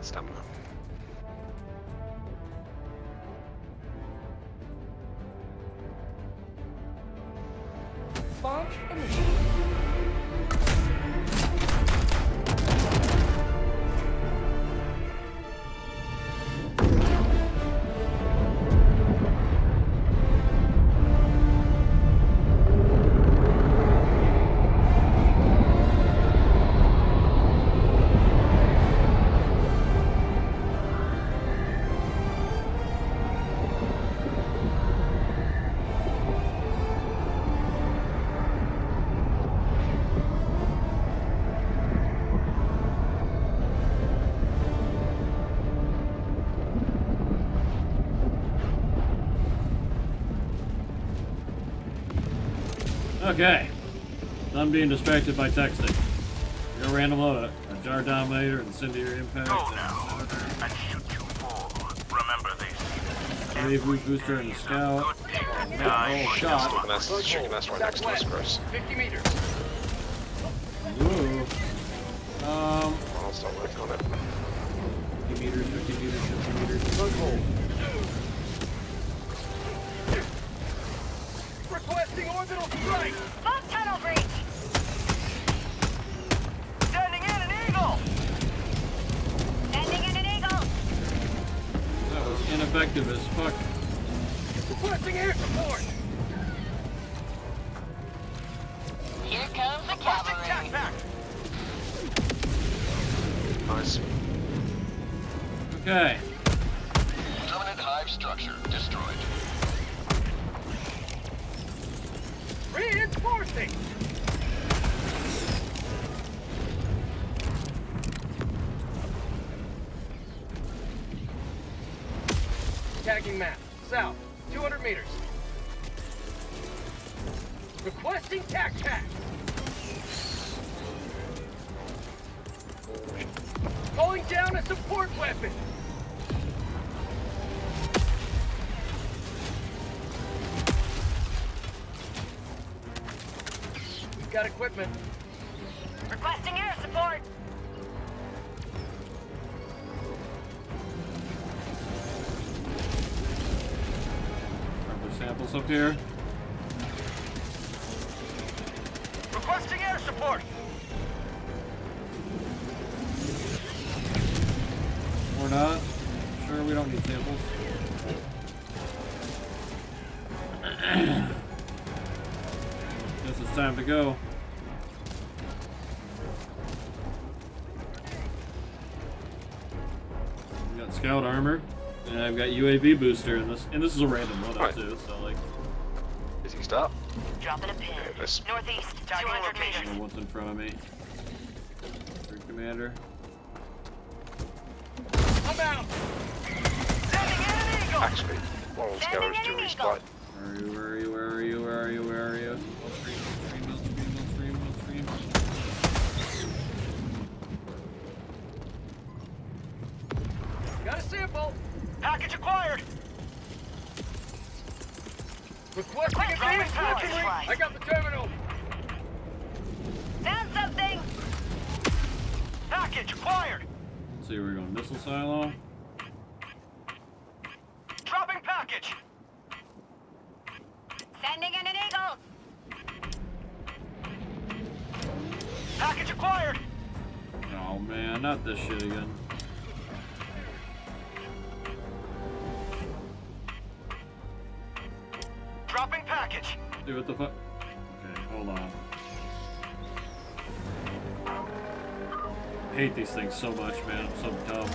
stamina. Launch initiated. Okay. Done being distracted by texting. Your random loadout, a jar dominator, incendiary impact. Go now and shoot you fall. Remember this. Wave root booster and the scout. Oh, shot. Shooting an asteroid next to us, gross. 50 meters. Ooh. I'll start working on it. 50 meters, 50 meters, 50 meters. Requesting orbital strike. Bomb tunnel breach. Sending in an eagle. Sending in an eagle. That was ineffective as fuck. Requesting air support. Here comes the Requesting cavalry. tac pack. Nice. Okay. Dominant hive structure destroyed. Reinforcing. Tagging map. South. 200 meters. Requesting tac pack. Calling down a support weapon. We've got equipment. Requesting air support. Are there samples up here? Requesting air support. Or not? Sure, we don't need samples. Guess it's time to go. We got scout armor, and I've got UAV booster, and this is a random loadout too. So like, Busy start. Dropping a pin. This. Northeast. Tagging 200 location. meters. what's in front of me? Group commander. I'm out. Sending in an eagle. Actually, one of them's going to resupply. Where are you? Where are you? Where are you? Where are you? No stream, no stream, no stream, no stream, no stream. Got a sample. Package acquired. Requesting advanced package. weaponry. I got the terminal. Found something. Package acquired. Let's see, we're going missile silo. Dropping package. Sending in an eagle. Package acquired. Oh man, not this shit again. Dropping package. Dude, what the fuck? Okay, hold on. I hate these things so much, man. I'm so dumb.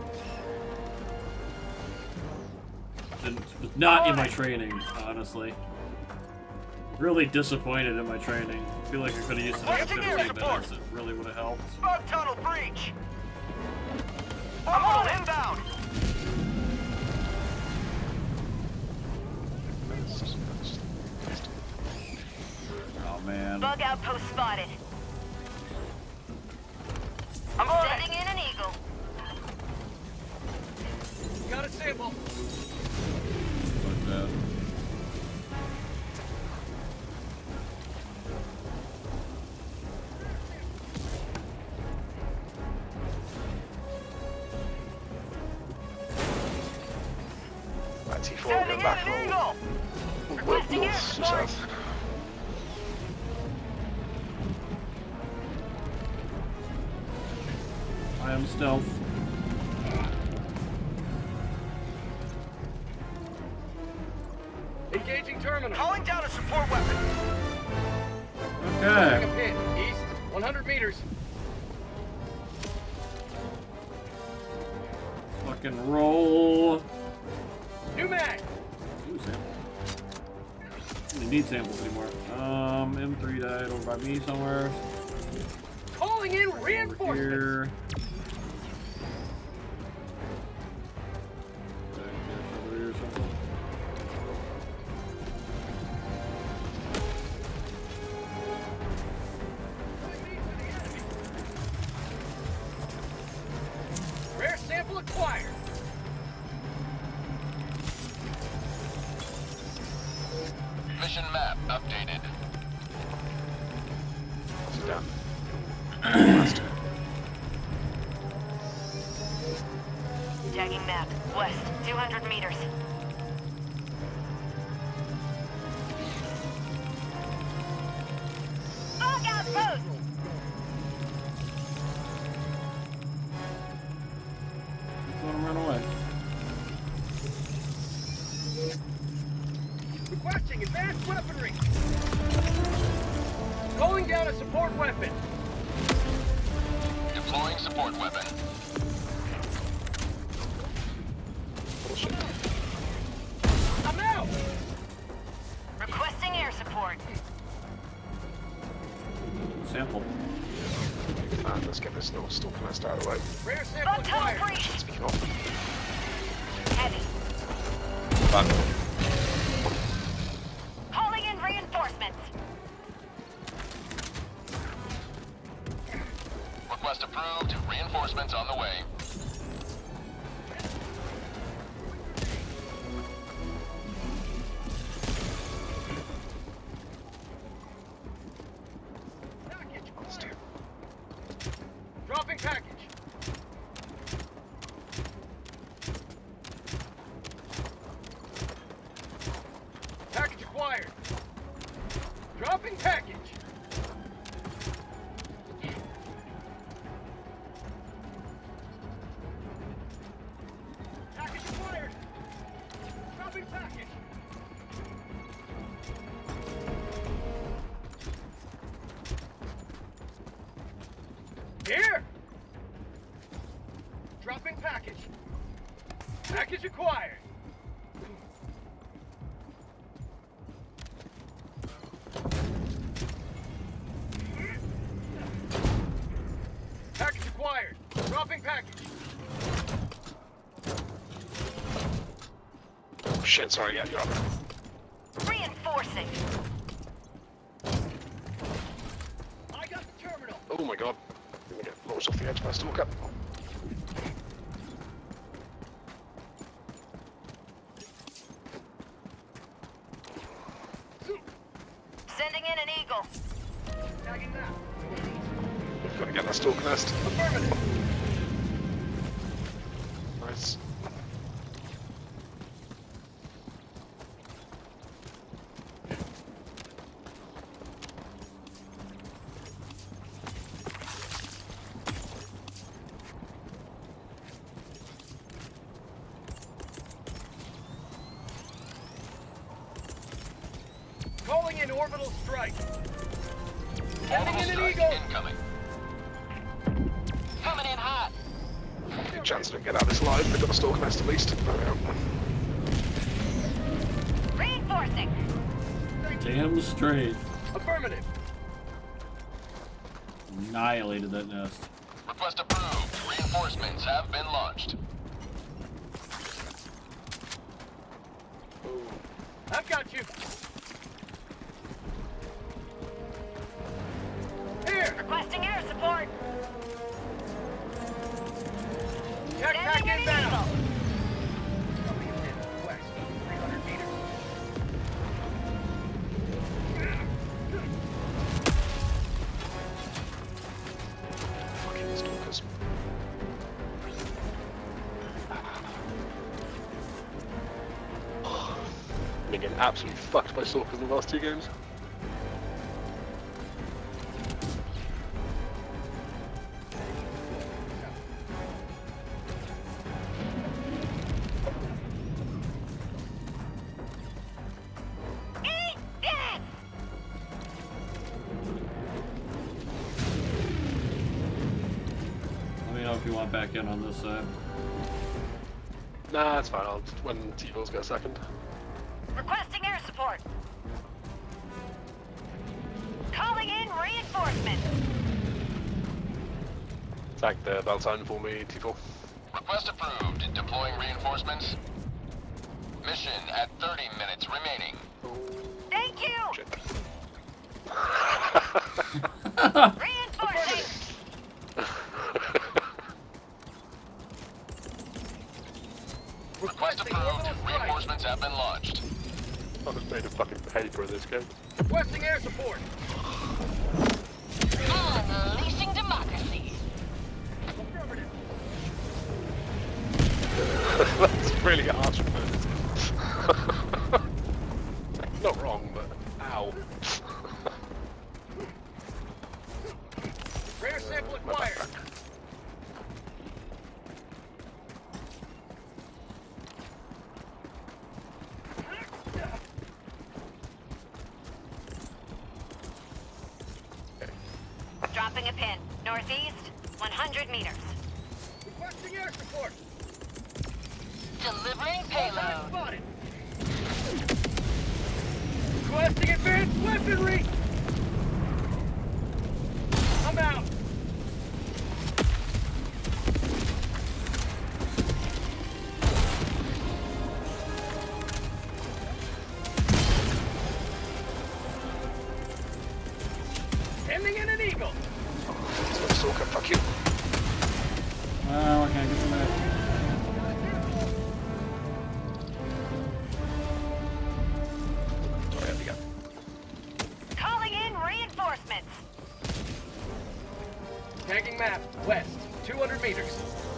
It's not in my training, honestly. Really disappointed in my training. I feel like I could have used it like 15 minutes. It really would have helped. Smoke tunnel breach. Orbital inbound. Oh man. Bug outpost spotted. I'm on Sending in an eagle. it. Got a sample. Fuck that. T4 going back or north or south. I am stealth. Engaging terminal. Calling down a support weapon. Okay. Second pit. East. 100 meters. Fucking roll. New mag. Ooh, sample. I don't need samples anymore. M3 died over by me somewhere. Calling in Over reinforcements. here. Over here somewhere. Rare sample acquired. Mission map updated. Sit down. Tagging map. West. 200 meters. Fog outpost! Just let him run away. Requesting advanced weaponry. Calling down a support weapon. Deploying support weapon. Bullshit. I'm out. Requesting air support. Sample. And let's get this little stalk nest out of the way. Rare sample Bug tunnel acquired. breach. Speaking of, Heavy. back. Calling in reinforcements. Request approved. Reinforcements on the way. Let's do it. Dropping package. Package acquired. Dropping package. Package acquired. Dropping package. Here! Dropping package. Package acquired. Package acquired. Dropping package. Oh shit, sorry, yeah, you're up. Reinforcing. I got the terminal. Oh my god. I'm gonna get launched off the edge by a stalker. Sending in an eagle. Tagging that. We've got to get that stalker nest. Affirmative. Nice. Calling in orbital strike. Sending Orbital in an strike eagle. incoming. Coming in hot. Good chance to get out of this live. They've got a stalker nest at least. There we go. Reinforcing. Damn straight. Affirmative. Annihilated that nest. Request approved. Reinforcements have been launched. I've got you. Here. Requesting air support. Tech pack Sending an inbound. eagle. Dropping in west. 300 meters. Fucking stalkers. been getting absolutely fucked by stalkers in the last 2 games. Eat this! Let me know if you want back in on this side. Nah, it's fine. I'll when T-Balls get a second. Requesting air support. Calling in reinforcements. Tag the bell sign for me, T-Ball. Request approved. Deploying reinforcements. Mission at 30 minutes remaining. Thank you. Shit. Reinforcing. Request approved. Reinforcements have been launched. I was made of fucking paper in this game. Requesting air support. Unleashing democracy. Affirmative. That's really harsh. Not wrong, but ow. Rare sample acquired. Dropping a pin. Northeast, 100 meters. Requesting air support. Delivering Target payload. spotted. Requesting advanced weaponry. I'm out. Sending in an eagle. That's what stalker. Fuck you. Well, I can't get to that. There we go. Calling in reinforcements. Tagging map. West. 200 meters.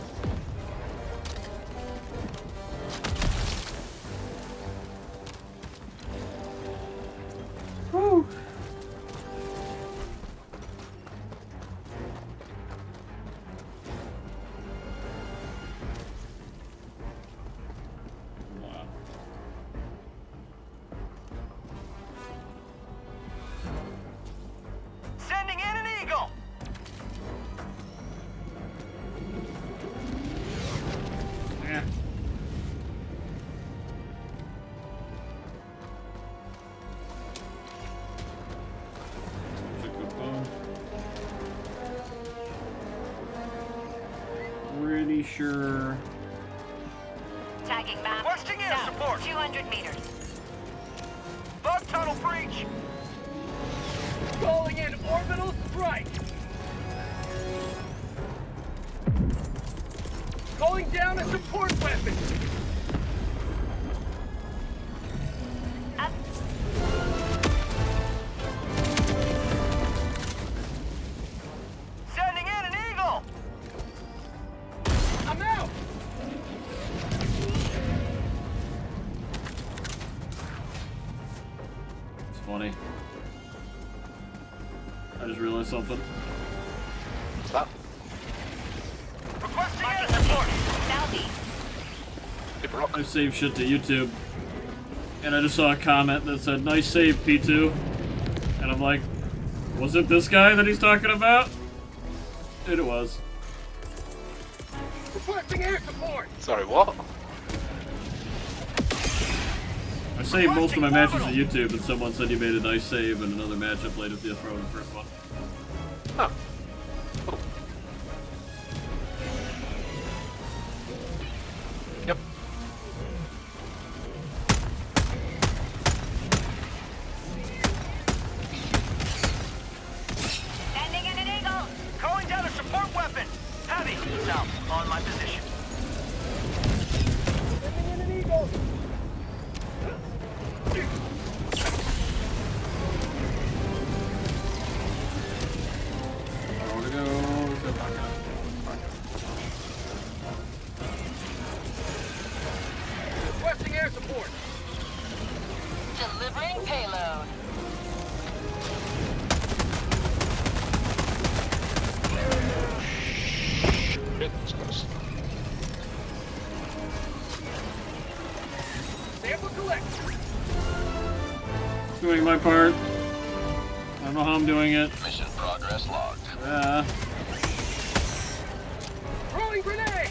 Woo! Wow. Sending in an eagle. Yeah. Check the phone. Pretty sure. Tagging map. Requesting air South, support. 200 meters. Bug tunnel breach. Calling in orbital strike. Calling down a support weapon. Up. Sending in an eagle. I'm out. It's funny. I just realized something. What's that? Requesting air Marking support. location. Southeast. Super rock. I saved shit to YouTube, and I just saw a comment that said, "Nice save, P2," and I'm like, was it this guy that he's talking about? And it was. Requesting air support. Sorry, what? I saved most of my matches to YouTube, and someone said you made a nice save in another match I played with the Throne in the first one. Oh. Cool. Yep. Sending in an eagle. Calling down a support weapon. Heavy. South. On my position. Sending in an eagle. Where to go? Requesting air support. my part. I don't know how I'm doing it. Mission progress logged. Yeah. Throwing grenade!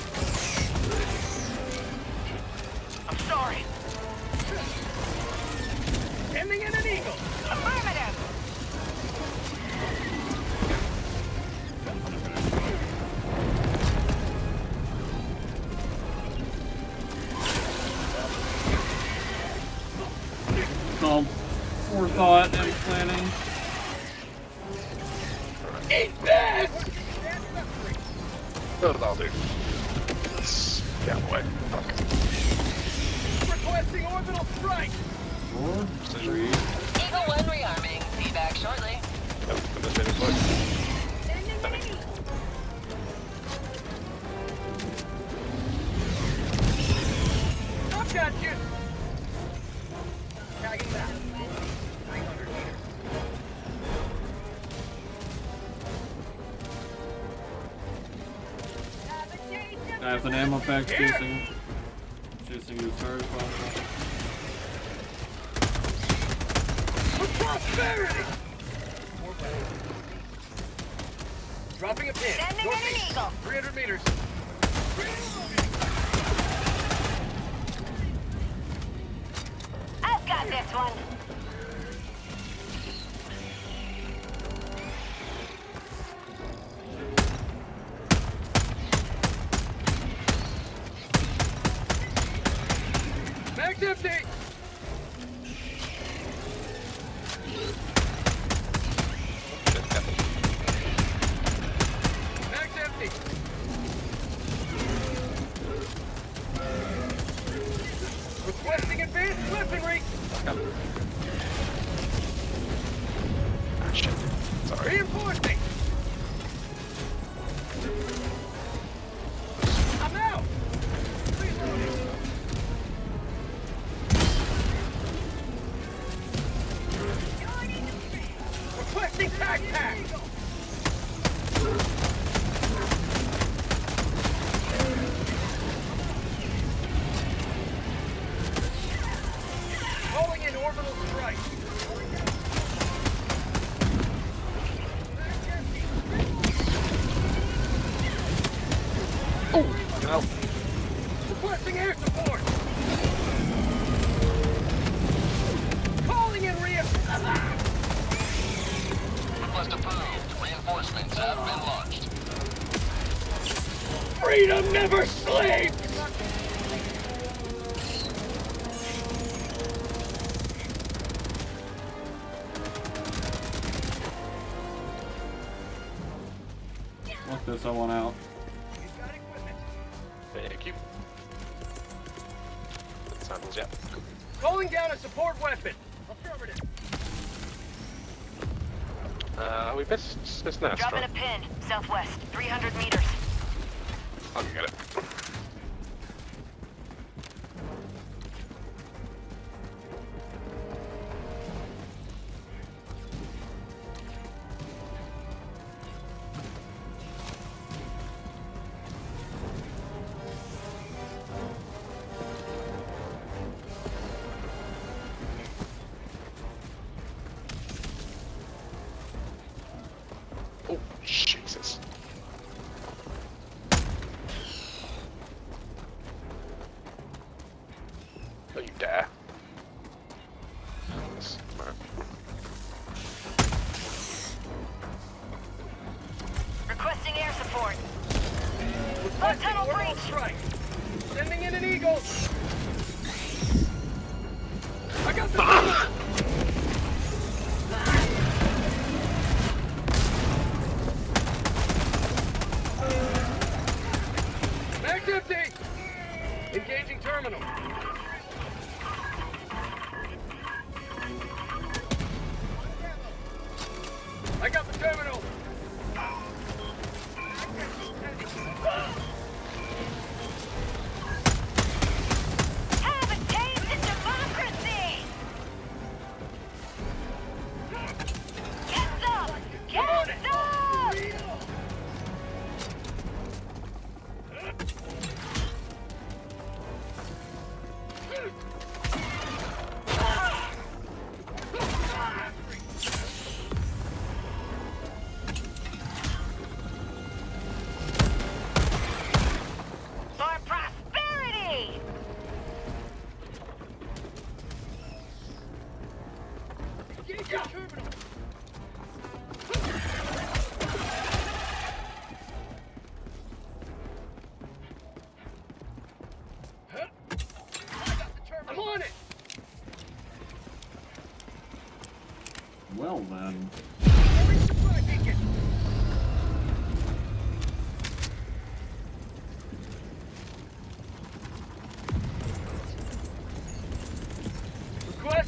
I'm sorry. Ending in an eagle. Affirmative! It's called forethought and planning. Eat this! Oh, that'll do. Let's get out of the way. Fuck. Requesting orbital strike! 4, 3. Eagle 1 rearming. Be back shortly. Oh, and this thing is like... I've got you! Tagging back. 900 meters. I have an ammo pack chasing you as hard as possible. For prosperity! Dropping a pin. Sending in an Northeast. eagle. 300 meters. I've got this one. Mag's empty! Mag's empty! Requesting advanced weaponry! Ah, shit. Sorry. Reinforcing! I'm out! Reloading! Requesting tag pack! Calling in orbital strike! Fucking hell. Requesting air support! Calling in Request approved. Reinforcements have been launched. freedom never sleeps! Fuck this, I want out. He's got equipment. Thank you. Samples, yeah. Calling down a support weapon. Affirmative. We missed this nest, Dropping right? a pin. Southwest. 300 meters. I can get it. Oh, Jesus. Don't you dare. Yes, no. Requesting air support. Requesting tunnel orbital breach. strike. Sending in an eagle. I got the Mag's empty. Engaging terminal. I got the terminal. Have a taste of democracy! Get some! Get some!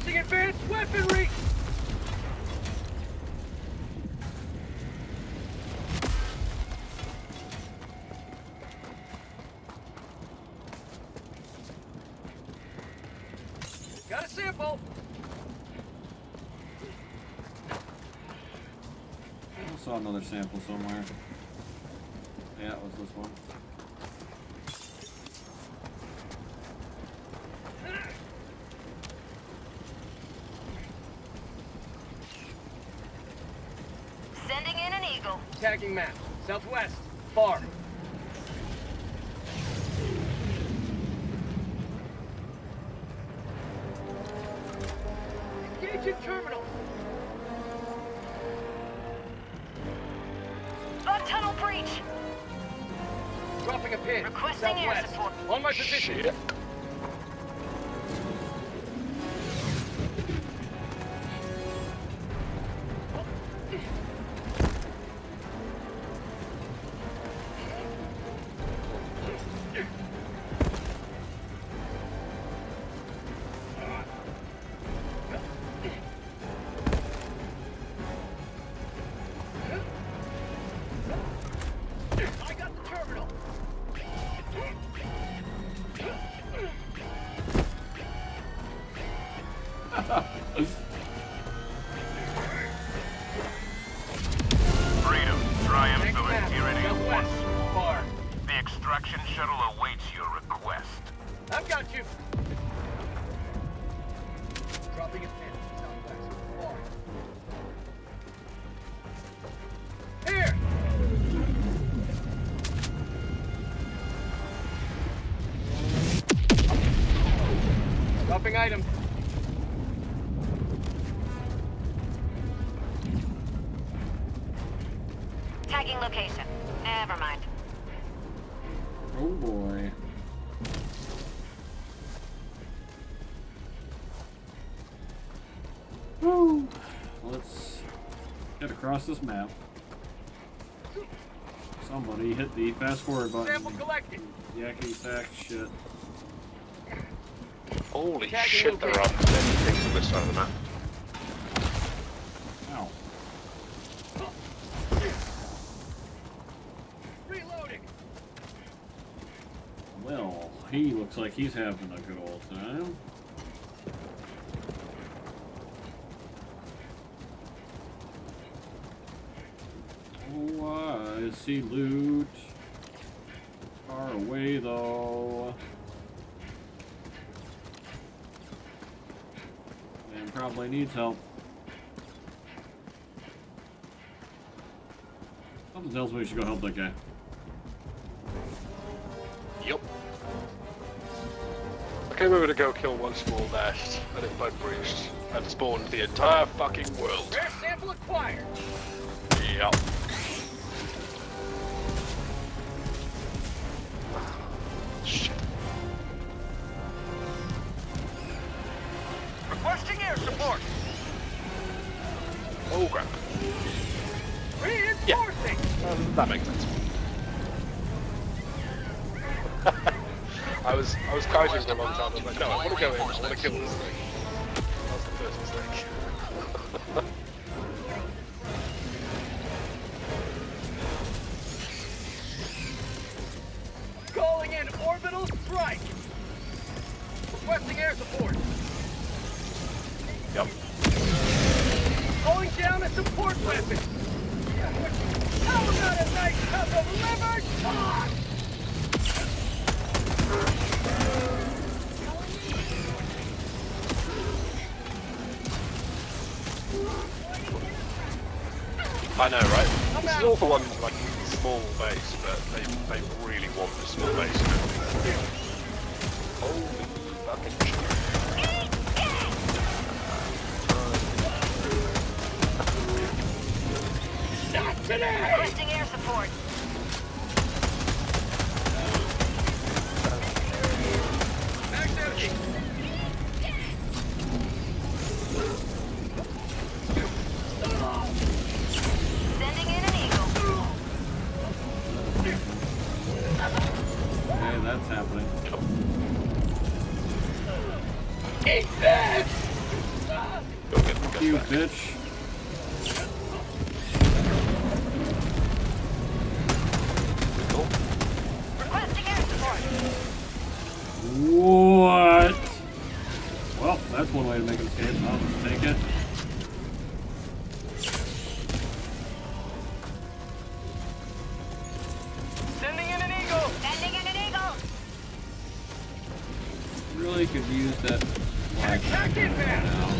Requesting advanced weaponry! Got a sample! I saw another sample somewhere. Yeah, it was this one. Sending in an eagle. Tagging map. Southwest. Far. Engaging terminal. Bug tunnel breach. Dropping a pin. Requesting air Southwest. support. On my position. Shit. I got the terminal. Freedom, Triumph Tagging to map. Tyranny 1. Southwest. Far. The extraction shuttle awaits your request. I've got you. Dropping a pin. Southwest. Far. Here. Dropping item. Tagging location. Never mind. Oh boy. Woo! Let's get across this map. Somebody hit the fast forward button. Sample collected. Yakety sack shit. Holy Tagging shit, there are location. many things on this side of the map. Ow. Reloading. Well, he looks like he's having a good old time. Oh, I see loot. Far away though. And probably needs help. Something tells me we should go help that guy. Yup. I came over to go kill one small nest, and it bug breached, and spawned the entire fucking world. Rare sample acquired. Yup. Shit. Requesting air support. Oh crap. Reinforcing. That makes sense. I was kiting for a long time. I was like, no, I want to go in. I want to kill this thing. That was the first mistake. Calling in orbital strike. Requesting air support. Yep. Calling down a support weapon. How about a nice cup of liver talk? I know, right? This is all for one like small base, but they really want the small base. Holy fucking shit. Not today! Requesting air support. Max energy. Sending in an eagle. Okay, that's happening. Eat this! got You back. bitch. Cool. Requesting air support. What? Well, that's one way to make an escape. I'll just take it. Sending in an eagle. Sending in an eagle. Really could use that. Attack inbound. Now.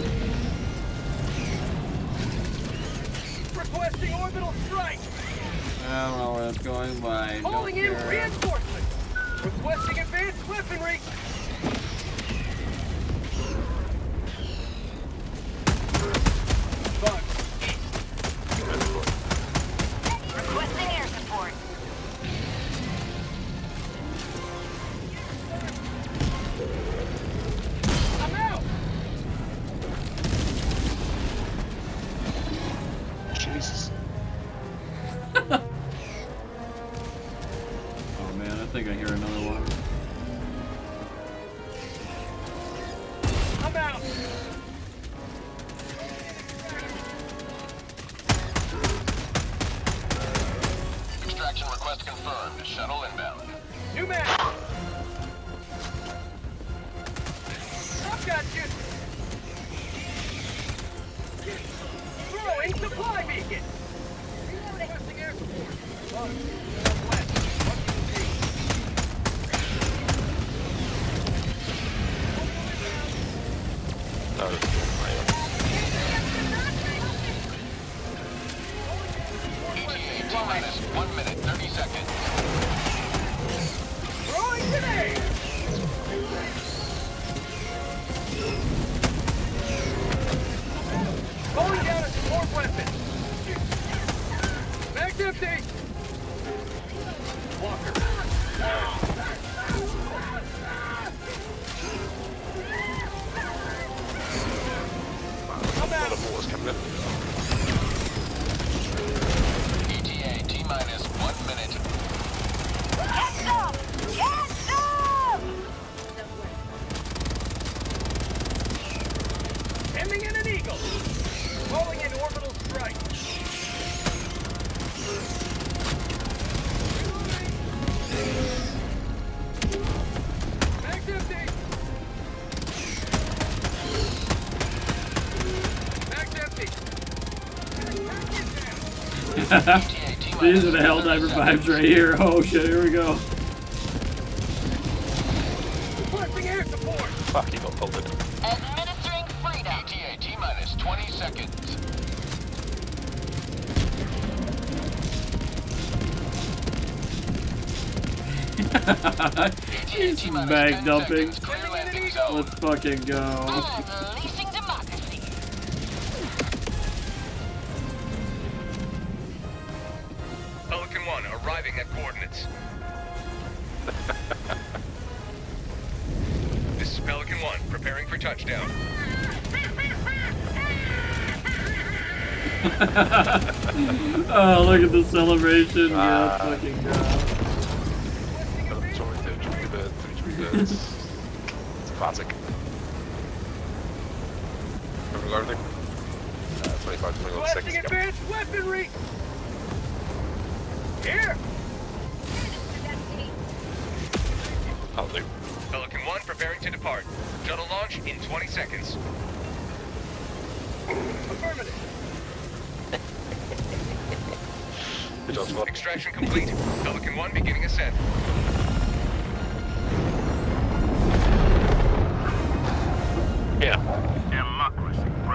Requesting orbital strike. I don't know where that's going, but I don't Calling in care. reinforcements. Requesting advanced weaponry. Bug. Requesting air support. I'm out. Jesus. Oh man, I think I hear another one. I'm out. Extraction request confirmed. Shuttle inbound. New man. I've got you. Throwing supply beacon. Requesting air support. Northwest. No, that's cool. ETA T-minus 1 minute, 30 seconds. Throwing grenade. Calling down a support weapon. Mag's empty. Walker. A lot of water's coming in. ETA T-minus 1 minute. Get some! Get some! Sending in an eagle. Calling in orbital strike. Mag's empty. Mag's empty. ETA T-minus These are the Helldiver 30 vibes seconds. right here. Oh shit, here we go. Requesting air support. Fuck, he got pulled in. Administering freedom. ETA T-minus 20 seconds. He's bag dumping. Clear landing zone. Let's fucking go. Unleashing democracy. Pelican 1 arriving at coordinates. This is Pelican 1 preparing for touchdown. Oh, look at the celebration. Yeah, let's fucking go. Sorry, three birds. It's a classic. Have we got everything? 25, 21 Requesting seconds. advanced weaponry. Here. I'll do. Pelican 1 preparing to depart. Shuttle launch in 20 seconds. Affirmative. Good job, squad. Extraction complete. Pelican 1 beginning ascent. Yeah. Democracy.